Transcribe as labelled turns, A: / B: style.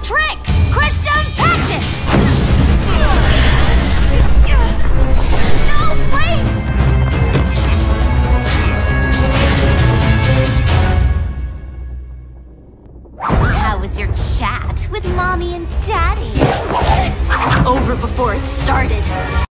A: trick! Crystone Cactus! No, wait! How was your chat with Mommy and Daddy? Over before it started.